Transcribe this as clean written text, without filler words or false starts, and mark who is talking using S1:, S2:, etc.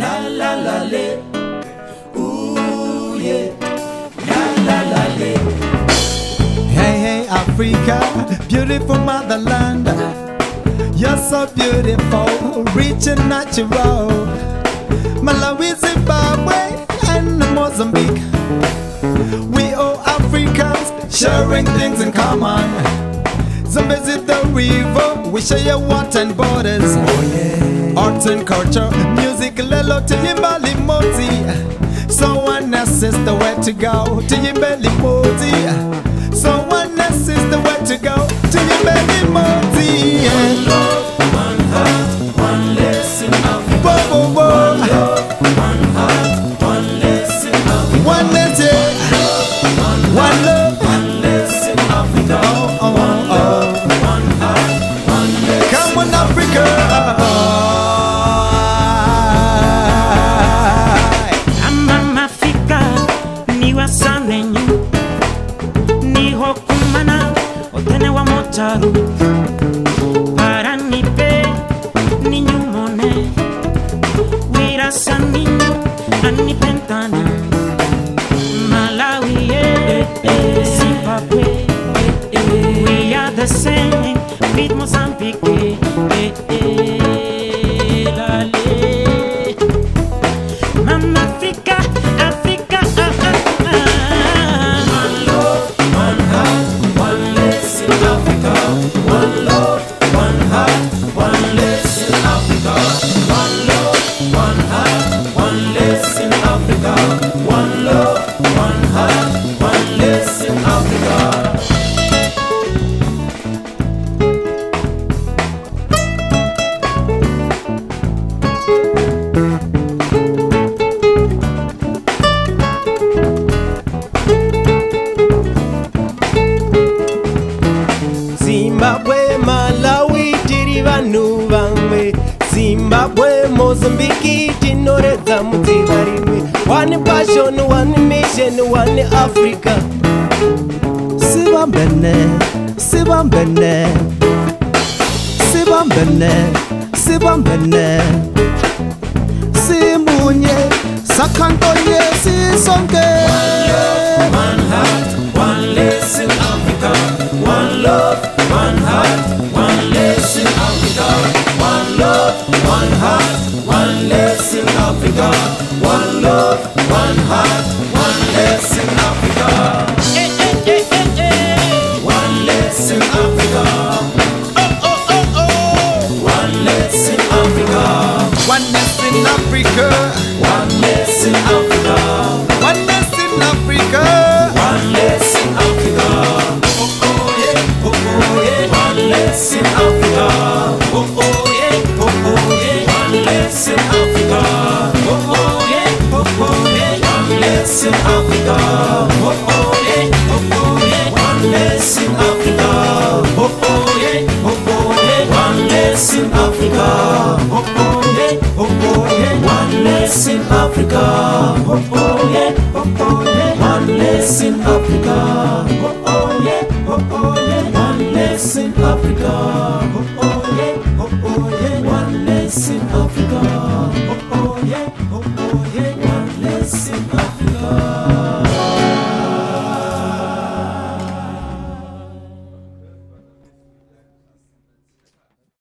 S1: la la la le, ooh yeah, la la la le.
S2: Hey, hey, Africa, beautiful motherland. You're so beautiful, rich and natural. Malawi, Zimbabwe, and Mozambique. We all Africans sharing things in common. Zambezi the river, we share water and borders.
S1: Oh yeah.
S2: Arts and culture, music, lelo to Yimbali Moti. Someone asks the way to go to Yimbali Moti. Someone asks the way to go to Yimbali Moti.
S1: One love, one heart, one lesson of
S2: Whoa, whoa, whoa.
S1: one love, one heart, one lesson of
S2: One lesson, one love,
S1: one lesson of it all.
S2: oh, oh, oh.
S1: One heart, one lesson.
S2: Come on, Africa.
S3: Mama Afrika ni wasanenyu ni hokumana otene wa mocharu para nipe ni nyumone wira saninyu anipentana Malawi Zimbabwe we are the same with Mozambique lale Mama Africa, Africa,
S1: One love, one heart, one lesson Africa. One love, one heart, one lesson Africa. One love, one heart, one lesson Africa. One love, one heart, one lesson Africa.
S4: Zimbabwe, Malawi, tiri vanhu vamwe. Zimbabwe, Mozambique, tinoredza mudziva rimwe. One passion, one mission, one Africa. Sivambene, sivambene, sivambene, sivambene. Simunye, sakantonye, sisonke.
S1: One heart, one lesson Africa. One love, one heart, one lesson Africa. One love, one heart, one lesson Africa. One love, one heart, one lesson Africa. One lesson Africa. One lesson Africa.
S2: Oneness in Africa,
S1: One lesson Africa.
S2: oneness in Africa.
S1: One lesson Africa. Oh oh yeah, oh oh yeah. One lesson Africa. Oh oh yeah, oh oh yeah. One lesson Africa. Oh oh yeah, oh oh yeah. One lesson Africa. Oh oh yeah, oh oh yeah. One lesson Africa. Oh oh yeah, oh oh yeah. One lesson Africa. Oh oh yeah, oh oh yeah. One lesson Africa. Oh oh yeah, oh oh yeah. One lesson Africa. Oh oh yeah, oh oh yeah. One lesson Africa. Oh oh yeah, oh oh yeah. One lesson Africa. Oh oh yeah, oh oh yeah. One lesson